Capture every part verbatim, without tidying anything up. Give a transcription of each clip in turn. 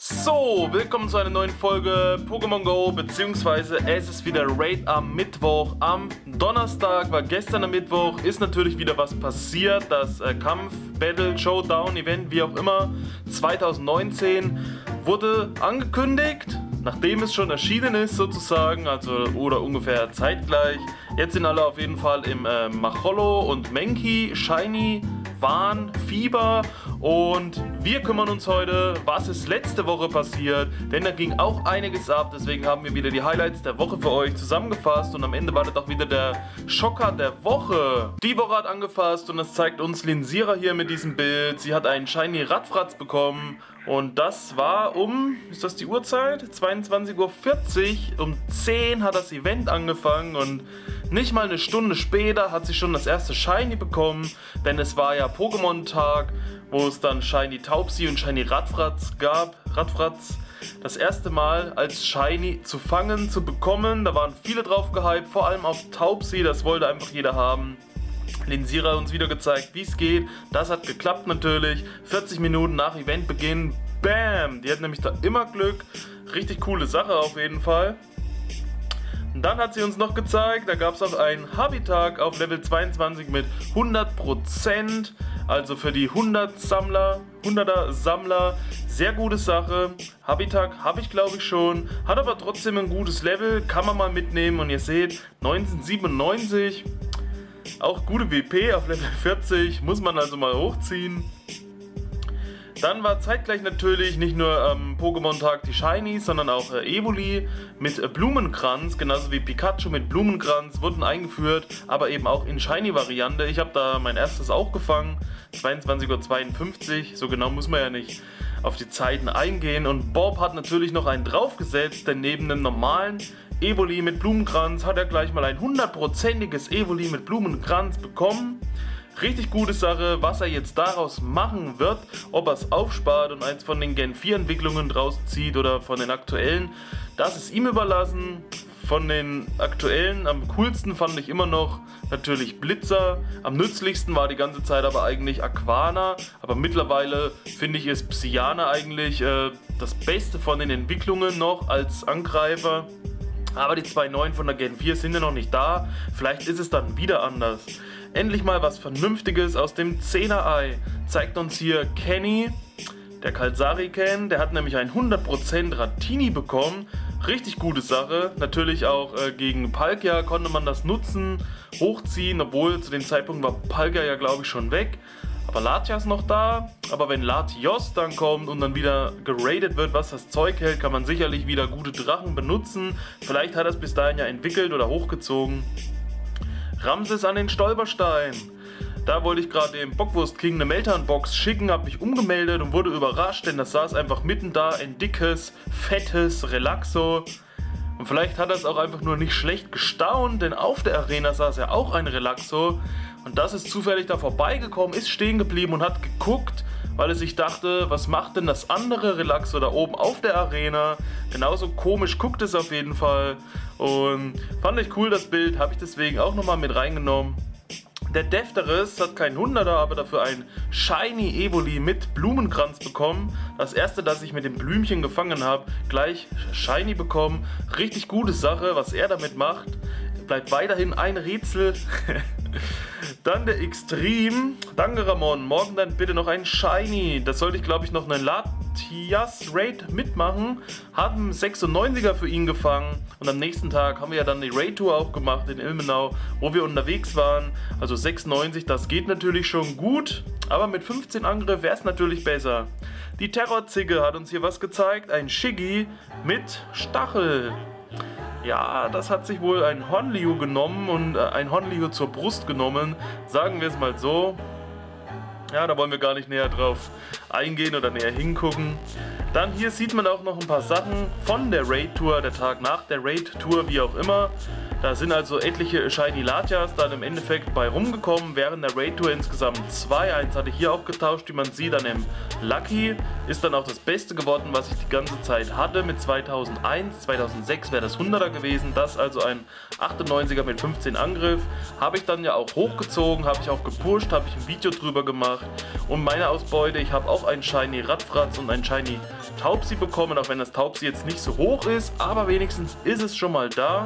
So, willkommen zu einer neuen Folge Pokémon Go, beziehungsweise es ist wieder Raid am Mittwoch. Am Donnerstag war gestern am Mittwoch, ist natürlich wieder was passiert. Das äh, Kampf, Battle, Showdown, Event, wie auch immer, zwanzig neunzehn wurde angekündigt, nachdem es schon erschienen ist sozusagen, also oder ungefähr zeitgleich. Jetzt sind alle auf jeden Fall im äh, Macholo und Mankey, Shiny, Wahn, Fieber, und wir kümmern uns heute, was ist letzte Woche passiert, denn da ging auch einiges ab, deswegen haben wir wieder die Highlights der Woche für euch zusammengefasst und am Ende war das auch wieder der Schocker der Woche. Die Woche hat angefasst und das zeigt uns Linsira hier mit diesem Bild. Sie hat einen Shiny Radfratz bekommen und das war um, ist das die Uhrzeit? zweiundzwanzig Uhr vierzig, um zehn hat das Event angefangen und nicht mal eine Stunde später hat sie schon das erste Shiny bekommen, denn es war ja Pokémon-Tag, wo es dann Shiny Taubsi und Shiny Radfratz gab. Radfratz das erste Mal als Shiny zu fangen, zu bekommen. Da waren viele drauf gehypt, vor allem auf Taubsi, das wollte einfach jeder haben. Linsira hat uns wieder gezeigt, wie es geht. Das hat geklappt natürlich. vierzig Minuten nach Eventbeginn, bam! Die hat nämlich da immer Glück. Richtig coole Sache auf jeden Fall. Und dann hat sie uns noch gezeigt, da gab es auch einen Habitat auf Level zweiundzwanzig mit hundert Prozent, also für die hundert Sammler, hunderter Sammler, sehr gute Sache. Habitat habe ich glaube ich schon, hat aber trotzdem ein gutes Level, kann man mal mitnehmen und ihr seht, neunzehnhundertsiebenundneunzig, auch gute W P auf Level vierzig, muss man also mal hochziehen. Dann war zeitgleich natürlich nicht nur am ähm, Pokémon-Tag die Shinies, sondern auch äh, Evoli mit äh, Blumenkranz, genauso wie Pikachu mit Blumenkranz, wurden eingeführt, aber eben auch in Shiny-Variante. Ich habe da mein erstes auch gefangen, zweiundzwanzig Uhr zweiundfünfzig, so genau muss man ja nicht auf die Zeiten eingehen. Und Bob hat natürlich noch einen draufgesetzt, denn neben dem normalen Evoli mit Blumenkranz hat er gleich mal ein hundertprozentiges Evoli mit Blumenkranz bekommen. Richtig gute Sache, was er jetzt daraus machen wird, ob er es aufspart und eins von den Gen vier Entwicklungen draus zieht oder von den aktuellen, das ist ihm überlassen. Von den aktuellen am coolsten fand ich immer noch natürlich Blitzer, am nützlichsten war die ganze Zeit aber eigentlich Aquana, aber mittlerweile finde ich es Psyana eigentlich äh, das Beste von den Entwicklungen noch als Angreifer. Aber die zwei neuen von der Gen vier sind ja noch nicht da, vielleicht ist es dann wieder anders. Endlich mal was Vernünftiges aus dem Zehner-Ei zeigt uns hier Kenny, der Kalsari-Ken, der hat nämlich ein hundert Prozent Ratini bekommen, richtig gute Sache, natürlich auch äh, gegen Palkia konnte man das nutzen, hochziehen, obwohl zu dem Zeitpunkt war Palkia ja glaube ich schon weg, aber Latias ist noch da, aber wenn Latios dann kommt und dann wieder geradet wird, was das Zeug hält, kann man sicherlich wieder gute Drachen benutzen, vielleicht hat er es bis dahin ja entwickelt oder hochgezogen. Ramses an den Stolperstein. Da wollte ich gerade dem Bockwurst King eine Meltdown-Box schicken, habe mich umgemeldet und wurde überrascht, denn das saß einfach mitten da, ein dickes, fettes Relaxo. Und vielleicht hat er es auch einfach nur nicht schlecht gestaunt, denn auf der Arena saß ja auch ein Relaxo. Und das ist zufällig da vorbeigekommen, ist stehen geblieben und hat geguckt, weil er sich dachte, was macht denn das andere Relaxo da oben auf der Arena? Genauso komisch guckt es auf jeden Fall. Und fand ich cool das Bild, habe ich deswegen auch nochmal mit reingenommen. Der Defteres hat keinen hunderter, aber dafür ein Shiny Evoli mit Blumenkranz bekommen. Das erste, das ich mit dem Blümchen gefangen habe, gleich Shiny bekommen. Richtig gute Sache, was er damit macht. Bleibt weiterhin ein Rätsel. Dann der Extreme. Danke Ramon. Morgen dann bitte noch ein Shiny. Das sollte ich glaube ich noch einen Latias Raid mitmachen. Haben sechsundneunziger für ihn gefangen. Und am nächsten Tag haben wir ja dann die Raid Tour auch gemacht in Ilmenau, wo wir unterwegs waren. Also sechsundneunzig, das geht natürlich schon gut. Aber mit fünfzehn Angriff wäre es natürlich besser. Die Terrorzicke hat uns hier was gezeigt. Ein Shiggy mit Stachel. Ja, das hat sich wohl ein Hornliu genommen und äh, ein Hornliu zur Brust genommen, sagen wir es mal so. Ja, da wollen wir gar nicht näher drauf eingehen oder näher hingucken. Dann hier sieht man auch noch ein paar Sachen von der Raid-Tour, der Tag nach der Raid-Tour, wie auch immer. Da sind also etliche Shiny Latias dann im Endeffekt bei rumgekommen, während der Raid Tour insgesamt zwei. Eins hatte ich hier auch getauscht, wie man sieht, an dem Lucky. Ist dann auch das Beste geworden, was ich die ganze Zeit hatte mit zweitausendeins. zweitausendsechs wäre das hunderter gewesen, das also ein achtundneunziger mit fünfzehn Angriff. Habe ich dann ja auch hochgezogen, habe ich auch gepusht, habe ich ein Video drüber gemacht. Und meine Ausbeute, ich habe auch einen Shiny Radfratz und einen Shiny Taubsi bekommen, auch wenn das Taubsi jetzt nicht so hoch ist, aber wenigstens ist es schon mal da.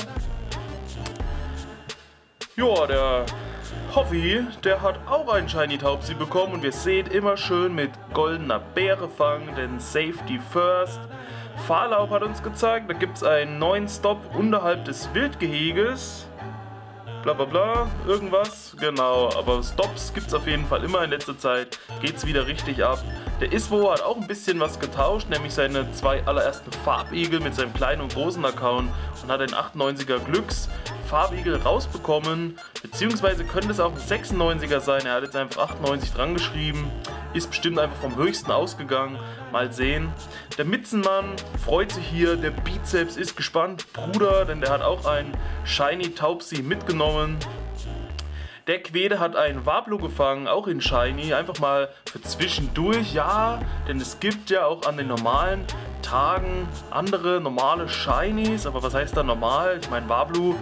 Ja, der Hoffi, der hat auch einen Shiny Taubsi bekommen und wir sehen immer schön mit goldener Beere fangen, denn Safety First. Fahrlauf hat uns gezeigt, da gibt es einen neuen Stop unterhalb des Wildgeheges. Bla bla bla, irgendwas, genau, aber Stops gibt es auf jeden Fall immer. In letzter Zeit geht es wieder richtig ab. Der Iswo hat auch ein bisschen was getauscht, nämlich seine zwei allerersten Farbigel mit seinem kleinen und großen Account und hat einen achtundneunziger Glücks Farbigel rausbekommen, beziehungsweise könnte es auch ein sechsundneunziger sein. Er hat jetzt einfach achtundneunzig dran geschrieben, ist bestimmt einfach vom höchsten ausgegangen. Mal sehen. Der Mitzenmann freut sich hier, der Bizeps ist gespannt, Bruder, denn der hat auch einen Shiny Taubsi mitgenommen. Der Quede hat einen Wablu gefangen, auch in Shiny, einfach mal für zwischendurch, ja, denn es gibt ja auch an den normalen Tagen andere normale Shinies, aber was heißt da normal? Ich meine Wablu,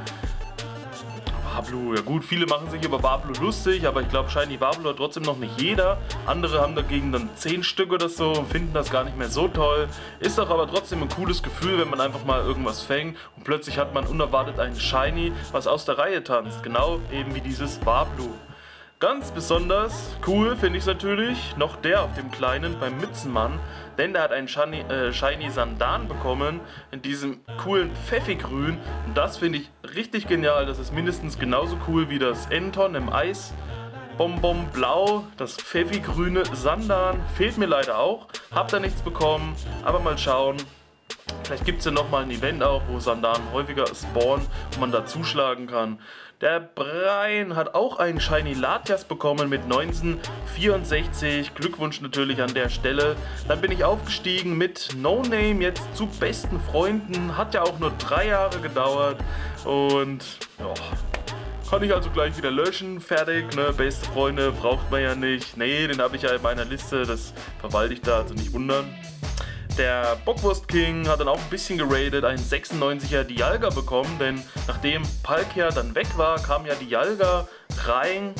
Wablu, ja gut, viele machen sich über Wablu lustig, aber ich glaube Shiny Wablu hat trotzdem noch nicht jeder. Andere haben dagegen dann zehn Stück oder so und finden das gar nicht mehr so toll. Ist doch aber trotzdem ein cooles Gefühl, wenn man einfach mal irgendwas fängt und plötzlich hat man unerwartet einen Shiny, was aus der Reihe tanzt. Genau eben wie dieses Wablu. Ganz besonders cool finde ich es natürlich noch der auf dem kleinen beim Mützenmann, denn der hat einen Shiny, äh, Shiny Sandan bekommen in diesem coolen Pfeffigrün und das finde ich richtig genial. Das ist mindestens genauso cool wie das Enton im Eis. Bonbon Blau, das Pfeffigrüne Sandan fehlt mir leider auch, hab da nichts bekommen, aber mal schauen. Vielleicht gibt es ja nochmal ein Event auch, wo Sandan häufiger spawnen und man da zuschlagen kann. Der Brian hat auch einen Shiny Latias bekommen mit neunzehnhundertvierundsechzig. Glückwunsch natürlich an der Stelle. Dann bin ich aufgestiegen mit No Name jetzt zu besten Freunden. Hat ja auch nur drei Jahre gedauert. Und ja, kann ich also gleich wieder löschen. Fertig, ne? Beste Freunde braucht man ja nicht. Nee, den habe ich ja in meiner Liste. Das verwalte ich da, also nicht wundern. Der Bockwurst King hat dann auch ein bisschen geradet, einen sechsundneunziger Dialga bekommen, denn nachdem Palkia dann weg war, kam ja Dialga rein.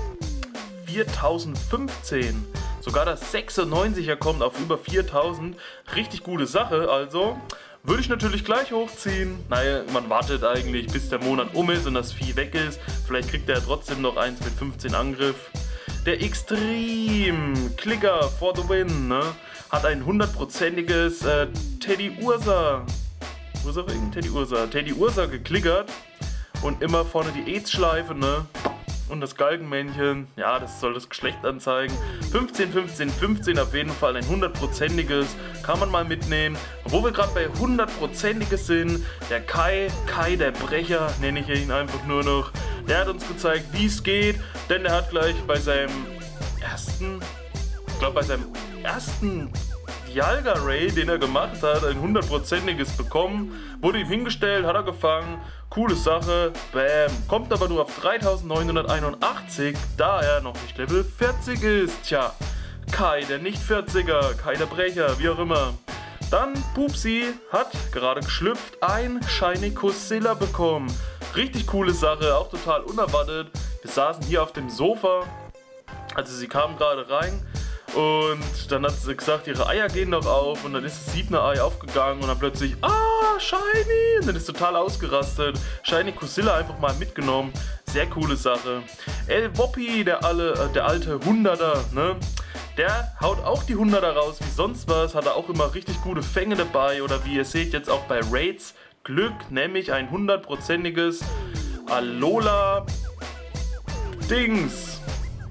viertausendfünfzehn. Sogar das sechsundneunziger kommt auf über viertausend. Richtig gute Sache, also würde ich natürlich gleich hochziehen. Naja, man wartet eigentlich, bis der Monat um ist und das Vieh weg ist. Vielleicht kriegt er trotzdem noch eins mit fünfzehn Angriff. Der Extreme Clicker for the win, ne? Hat ein hundertprozentiges äh, Teddy Ursa, Ursa wegen Teddy Ursa, Teddy Ursa geklickert und immer vorne die Aids-Schleife, ne? Und das Galgenmännchen, ja, das soll das Geschlecht anzeigen. fünfzehn, fünfzehn, fünfzehn auf jeden Fall ein hundertprozentiges, kann man mal mitnehmen. Wo wir gerade bei hundertprozentiges sind, der Kai, Kai der Brecher, nenne ich ihn einfach nur noch. Der hat uns gezeigt, wie es geht, denn er hat gleich bei seinem ersten, ich glaube bei seinem ersten Dialga Raid, den er gemacht hat, ein hundertprozentiges bekommen, wurde ihm hingestellt, hat er gefangen, coole Sache, bam, kommt aber nur auf dreitausendneunhunderteinundachtzig, da er noch nicht Level vierzig ist. Tja, Kai der nicht vierziger, Kai der Brecher, wie auch immer. Dann Pupsi hat gerade geschlüpft ein Shiny Cosilla bekommen. Richtig coole Sache, auch total unerwartet. Wir saßen hier auf dem Sofa, also sie kam gerade rein. Und dann hat sie gesagt, ihre Eier gehen noch auf und dann ist das siebene Ei aufgegangen und dann plötzlich, ah, Shiny! Und dann ist total ausgerastet. Shiny Cosilla einfach mal mitgenommen. Sehr coole Sache. El Woppi, der, alle, der alte Hunderter, ne? Der haut auch die Hunderter raus wie sonst was. Hat er auch immer richtig gute Fänge dabei. Oder wie ihr seht jetzt auch bei Raids Glück, nämlich ein hundertprozentiges Alola Dings.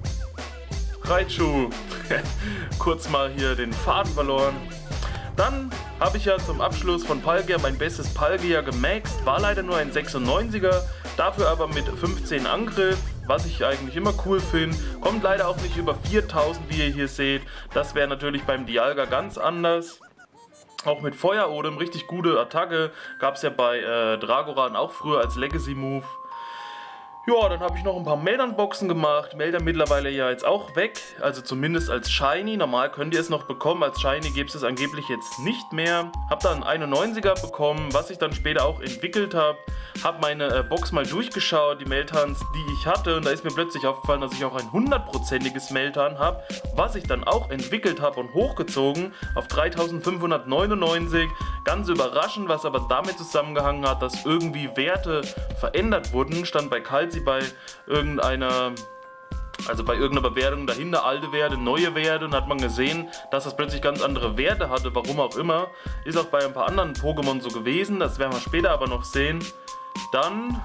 Raichu. Kurz mal hier den Faden verloren. Dann habe ich ja zum Abschluss von Palkia mein bestes Palkia gemaxt. War leider nur ein sechsundneunziger, dafür aber mit fünfzehn Angriff, was ich eigentlich immer cool finde. Kommt leider auch nicht über viertausend, wie ihr hier seht. Das wäre natürlich beim Dialga ganz anders. Auch mit Feuerodem, richtig gute Attacke. Gab es ja bei äh, Dragoran auch früher als Legacy-Move. Ja, dann habe ich noch ein paar Meldern-Boxen gemacht. Melder mittlerweile ja jetzt auch weg, also zumindest als Shiny. Normal könnt ihr es noch bekommen, als Shiny gibt es angeblich jetzt nicht mehr. Hab dann einen einundneunziger bekommen, was ich dann später auch entwickelt habe. Hab meine äh, Box mal durchgeschaut, die Meltans, die ich hatte. Und da ist mir plötzlich aufgefallen, dass ich auch ein hundertprozentiges Meltan habe, was ich dann auch entwickelt habe und hochgezogen auf dreitausendfünfhundertneunundneunzig. Ganz überraschend, was aber damit zusammengehangen hat, dass irgendwie Werte verändert wurden. Stand bei Kalzi bei irgendeiner, also bei irgendeiner Bewertung dahinter, alte Werte, neue Werte, und hat man gesehen, dass das plötzlich ganz andere Werte hatte, warum auch immer. Ist auch bei ein paar anderen Pokémon so gewesen, das werden wir später aber noch sehen. Dann,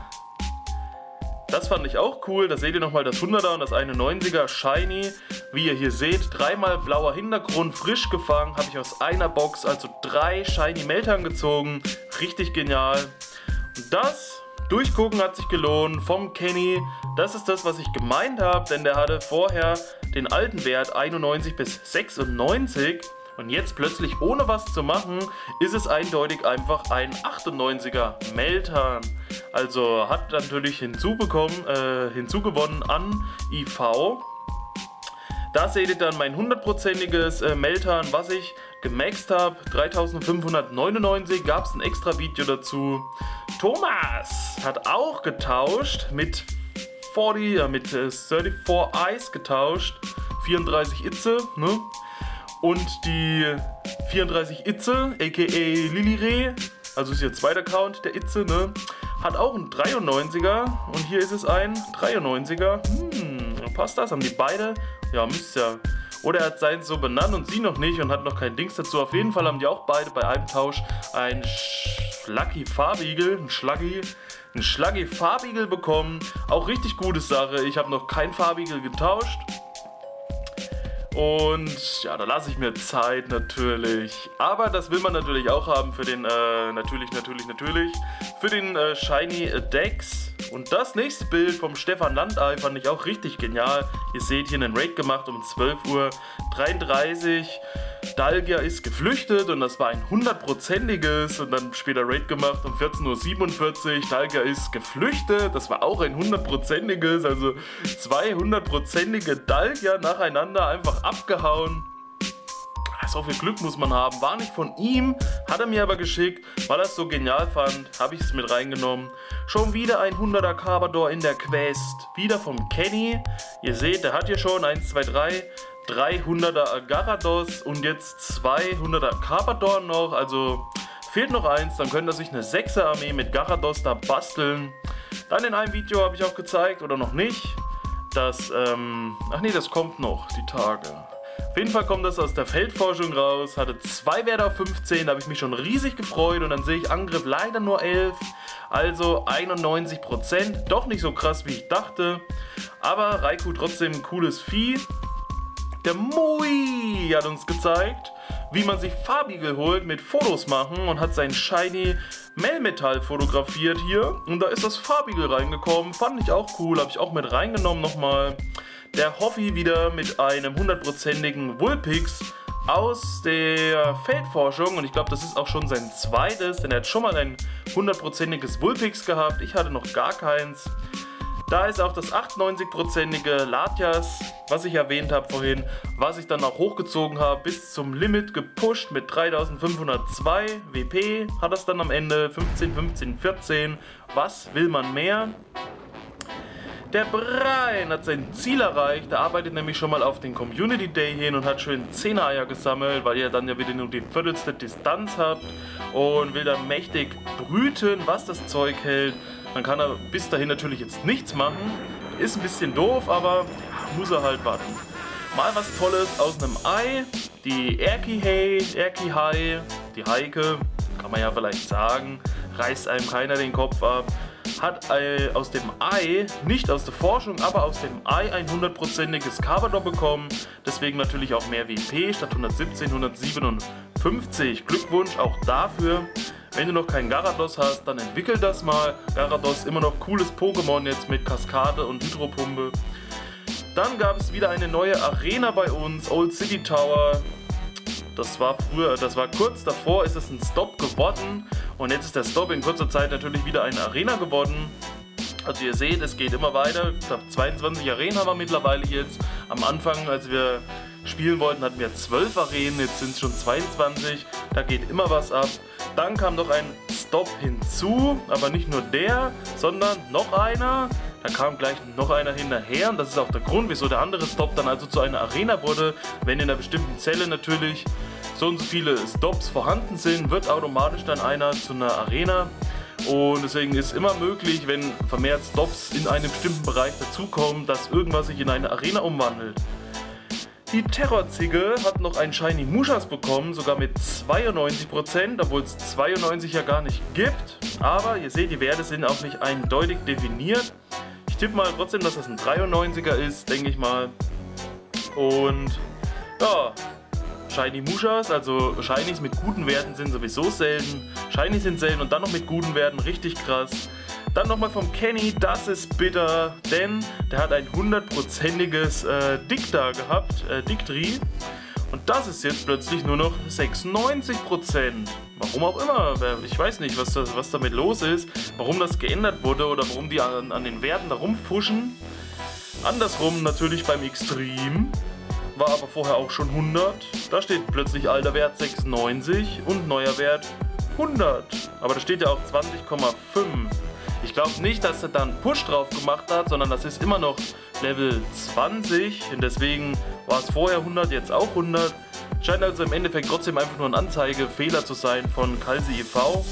das fand ich auch cool, da seht ihr nochmal das hunderter und das einundneunziger Shiny. Wie ihr hier seht, dreimal blauer Hintergrund, frisch gefangen, habe ich aus einer Box, also drei Shiny Meltan gezogen. Richtig genial. Und das Durchgucken hat sich gelohnt vom Kenny. Das ist das, was ich gemeint habe, denn der hatte vorher den alten Wert einundneunzig bis sechsundneunzig und jetzt plötzlich ohne was zu machen, ist es eindeutig einfach ein achtundneunziger Meltan. Also hat natürlich hinzubekommen, äh, hinzugewonnen an I V. Da seht ihr dann mein hundertprozentiges äh, Meltan, was ich gemaxt habe. dreitausendfünfhundertneunundneunzig, gab es ein extra Video dazu. Thomas hat auch getauscht mit vierzig, äh, mit äh, vierunddreißig Eyes getauscht. vierunddreißig Itze, ne? Und die vierunddreißig Itze, aka Liliree, also ist ihr zweiter Account, der Itze, ne? Hat auch einen dreiundneunziger und hier ist es ein dreiundneunziger. Hm, passt das? Haben die beide? Ja, müsste ja. Oder er hat seins so benannt und sie noch nicht und hat noch kein Dings dazu. Auf jeden Fall haben die auch beide bei einem Tausch ein Schlaggy Farbigel, ein Schlaggy, ein Schlaggy Farbigel bekommen. Auch richtig gute Sache. Ich habe noch kein Farbigel getauscht. Und ja, da lasse ich mir Zeit natürlich. Aber das will man natürlich auch haben für den, äh, natürlich, natürlich, natürlich, für den äh, Shiny Dex. Und das nächste Bild vom Stefan Landei fand ich auch richtig genial. Ihr seht hier einen Raid gemacht um zwölf Uhr dreiunddreißig. Dalgia ist geflüchtet und das war ein hundertprozentiges, und dann später Raid gemacht um vierzehn Uhr siebenundvierzig. Dalgia ist geflüchtet, das war auch ein hundertprozentiges, also zwei hundertprozentige Dalgia nacheinander einfach abgehauen. So viel Glück muss man haben, war nicht von ihm, hat er mir aber geschickt, weil er es so genial fand, habe ich es mit reingenommen. Schon wieder ein hunderter Carbador in der Quest, wieder vom Kenny. Ihr seht, der hat hier schon eins, zwei, drei, dreihunderter Gyarados und jetzt zweihunderter Carbador noch, also fehlt noch eins, dann könnte er sich eine sechser Armee mit Gyarados da basteln. Dann in einem Video habe ich auch gezeigt, oder noch nicht, dass, ähm, ach nee, das kommt noch, die Tage. Auf jeden Fall kommt das aus der Feldforschung raus, hatte zwei Werte auf fünfzehn, da habe ich mich schon riesig gefreut, und dann sehe ich Angriff leider nur elf, also einundneunzig Prozent, doch nicht so krass wie ich dachte, aber Raikou trotzdem ein cooles Vieh. Der Mui hat uns gezeigt, wie man sich Farbigel holt mit Fotos machen, und hat sein Shiny Melmetall fotografiert hier, und da ist das Farbigel reingekommen, fand ich auch cool, habe ich auch mit reingenommen nochmal. Der Hoffi wieder mit einem hundertprozentigen Vulpix aus der Feldforschung, und ich glaube, das ist auch schon sein zweites, denn er hat schon mal ein hundertprozentiges Vulpix gehabt, ich hatte noch gar keins. Da ist auch das achtundneunzig-prozentige Latias, was ich erwähnt habe vorhin, was ich dann auch hochgezogen habe, bis zum Limit gepusht mit dreitausendfünfhundertzwei W P, hat das dann am Ende fünfzehn, fünfzehn, vierzehn, was will man mehr? Der Brian hat sein Ziel erreicht, er arbeitet nämlich schon mal auf den Community Day hin und hat schön zehner Eier gesammelt, weil ihr dann ja wieder nur die viertelste Distanz habt, und will dann mächtig brüten, was das Zeug hält. Dann kann er bis dahin natürlich jetzt nichts machen, ist ein bisschen doof, aber ja, muss er halt warten. Mal was Tolles aus einem Ei, die Erki-Hai, Erki-Hai, die Heike, kann man ja vielleicht sagen, reißt einem keiner den Kopf ab. Hat äh, aus dem Ei, nicht aus der Forschung, aber aus dem Ei ein hundertprozentiges Carbador bekommen. Deswegen natürlich auch mehr W P, statt hundertsiebzehn, hundertsiebenundfünfzig. Glückwunsch auch dafür. Wenn du noch keinen Gyarados hast, dann entwickel das mal. Gyarados immer noch cooles Pokémon jetzt mit Kaskade und Hydropumpe. Dann gab es wieder eine neue Arena bei uns, Old City Tower. Das war früher, das war kurz davor, ist es ein Stop geworden und jetzt ist der Stop in kurzer Zeit natürlich wieder eine Arena geworden. Also ihr seht, es geht immer weiter. Ich glaube zweiundzwanzig Arenen haben wir mittlerweile jetzt. Am Anfang, als wir spielen wollten, hatten wir zwölf Arenen, jetzt sind es schon zweiundzwanzig. Da geht immer was ab. Dann kam noch ein Stop hinzu, aber nicht nur der, sondern noch einer. Da kam gleich noch einer hinterher und das ist auch der Grund, wieso der andere Stop dann also zu einer Arena wurde. Wenn in einer bestimmten Zelle natürlich so und so viele Stops vorhanden sind, wird automatisch dann einer zu einer Arena. Und deswegen ist immer möglich, wenn vermehrt Stops in einem bestimmten Bereich dazukommen, dass irgendwas sich in eine Arena umwandelt. Die Terrorzigge hat noch einen Shiny Mushas bekommen, sogar mit zweiundneunzig Prozent, obwohl es zweiundneunzig ja gar nicht gibt. Aber ihr seht, die Werte sind auch nicht eindeutig definiert. Ich tippe mal trotzdem, dass das ein dreiundneunziger ist, denke ich mal. Und ja, Shiny Mushas, also Shinies mit guten Werten sind sowieso selten. Shinies sind selten und dann noch mit guten Werten, richtig krass. Dann nochmal vom Kenny, das ist bitter, denn der hat ein hundertprozentiges äh, Dicta gehabt, äh, Dictri. Und das ist jetzt plötzlich nur noch sechsundneunzig Prozent. Warum auch immer, ich weiß nicht, was, das, was damit los ist, warum das geändert wurde oder warum die an, an den Werten da rumfuschen. Andersrum natürlich beim Extreme. War aber vorher auch schon hundert. Da steht plötzlich alter Wert sechsundneunzig und neuer Wert hundert. Aber da steht ja auch zwanzig Komma fünf. Ich glaube nicht, dass er da einen Push drauf gemacht hat, sondern das ist immer noch Level zwanzig. Und deswegen war es vorher hundert, jetzt auch hundert. Scheint also im Endeffekt trotzdem einfach nur ein Anzeigefehler zu sein von Kalsi e V.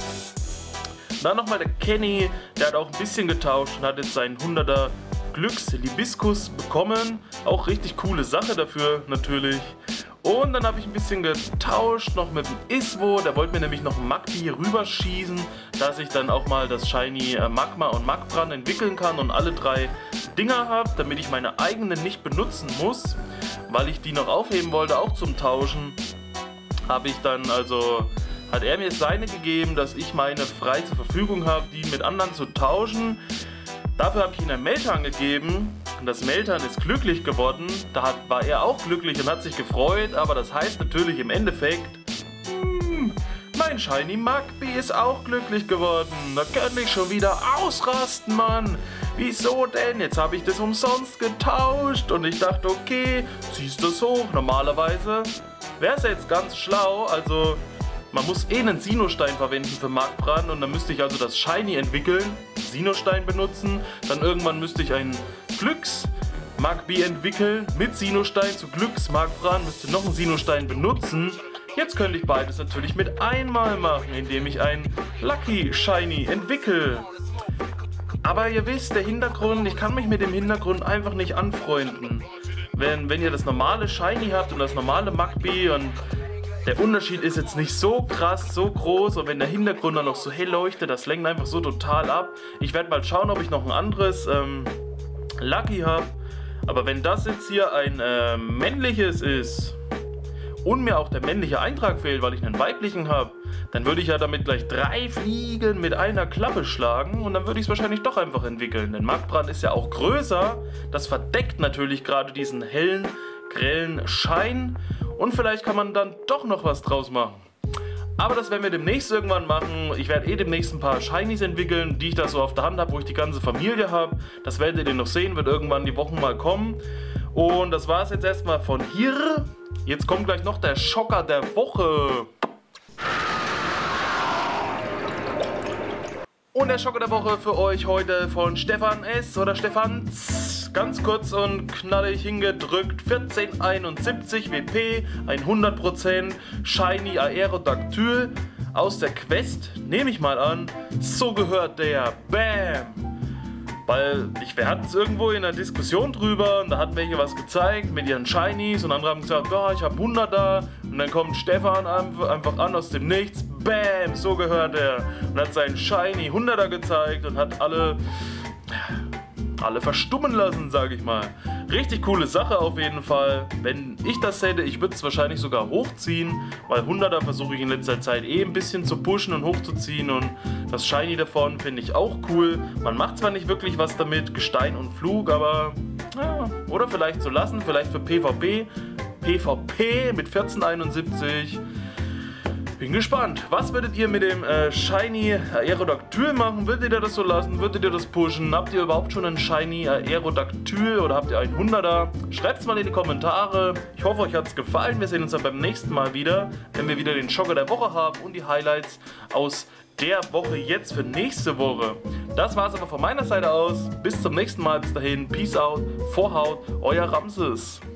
Dann nochmal der Kenny, der hat auch ein bisschen getauscht und hat jetzt seinen hunderter Glücks-Libiskus bekommen. Auch richtig coole Sache dafür natürlich. Und dann habe ich ein bisschen getauscht, noch mit dem Iswo. Der wollte mir nämlich noch ein Magpi rüberschießen, dass ich dann auch mal das Shiny äh, Magma und Magbrand entwickeln kann und alle drei Dinger habe, damit ich meine eigenen nicht benutzen muss, weil ich die noch aufheben wollte, auch zum Tauschen. Habe ich dann also, hat er mir seine gegeben, dass ich meine frei zur Verfügung habe, die mit anderen zu tauschen. Dafür habe ich ihm ein Meltan gegeben und das Meltan ist glücklich geworden. Da hat, war er auch glücklich und hat sich gefreut, aber das heißt natürlich im Endeffekt, hmm, mein Shiny Magpi ist auch glücklich geworden. Da könnte ich schon wieder ausrasten, Mann. Wieso denn? Jetzt habe ich das umsonst getauscht und ich dachte, okay, ziehst das hoch. Normalerweise wäre es jetzt ganz schlau, also man muss eh einen Sinnostein verwenden für Magbrand und dann müsste ich also das Shiny entwickeln, Sinnostein benutzen, dann irgendwann müsste ich einen Glücks Magpi entwickeln mit Sinnostein zu Glücks Magbrand, müsste noch einen Sinnostein benutzen. Jetzt könnte ich beides natürlich mit einmal machen, indem ich ein Lucky Shiny entwickle. Aber ihr wisst, der Hintergrund, ich kann mich mit dem Hintergrund einfach nicht anfreunden. Wenn, wenn ihr das normale Shiny habt und das normale Magpi und der Unterschied ist jetzt nicht so krass, so groß und wenn der Hintergrund dann noch so hell leuchtet, das lenkt einfach so total ab. Ich werde mal schauen, ob ich noch ein anderes ähm, Lucky habe. Aber wenn das jetzt hier ein äh, männliches ist und mir auch der männliche Eintrag fehlt, weil ich einen weiblichen habe, dann würde ich ja damit gleich drei Fliegen mit einer Klappe schlagen und dann würde ich es wahrscheinlich doch einfach entwickeln. Denn Magbrand ist ja auch größer, das verdeckt natürlich gerade diesen hellen, grellen Schein und vielleicht kann man dann doch noch was draus machen. Aber das werden wir demnächst irgendwann machen. Ich werde eh demnächst ein paar Shinies entwickeln, die ich da so auf der Hand habe, wo ich die ganze Familie habe. Das werdet ihr noch sehen, wird irgendwann die Wochen mal kommen. Und das war es jetzt erstmal von hier. Jetzt kommt gleich noch der Schocker der Woche. Und der Schocker der Woche für euch heute von Stefan S. oder Stefan Z. Ganz kurz und knallig hingedrückt. vierzehnhunderteinundsiebzig W P, hundert Prozent Shiny Aerodactyl aus der Quest, nehme ich mal an. So gehört der. Bam! Weil ich, wir hatten es irgendwo in einer Diskussion drüber und da hatten welche was gezeigt mit ihren Shinies und andere haben gesagt, oh, ich habe hundert da und dann kommt Stefan einfach an aus dem Nichts, bam, so gehört er und hat seinen Shiny hunderter gezeigt und hat alle, alle verstummen lassen, sage ich mal. Richtig coole Sache auf jeden Fall. Wenn ich das hätte, ich würde es wahrscheinlich sogar hochziehen, weil hunderter versuche ich in letzter Zeit eh ein bisschen zu pushen und hochzuziehen und das Shiny davon finde ich auch cool. Man macht zwar nicht wirklich was damit, Gestein und Flug, aber ja, oder vielleicht so lassen, vielleicht für PvP PvP mit vierzehnhunderteinundsiebzig. Bin gespannt. Was würdet ihr mit dem äh, Shiny Aerodactyl machen? Würdet ihr das so lassen? Würdet ihr das pushen? Habt ihr überhaupt schon einen Shiny Aerodactyl oder habt ihr einen hunderter? Schreibt es mal in die Kommentare. Ich hoffe, euch hat es gefallen. Wir sehen uns dann beim nächsten Mal wieder, wenn wir wieder den Schocker der Woche haben und die Highlights aus der Woche jetzt für nächste Woche. Das war es aber von meiner Seite aus. Bis zum nächsten Mal. Bis dahin. Peace out. Vorhaut. Euer Ramses.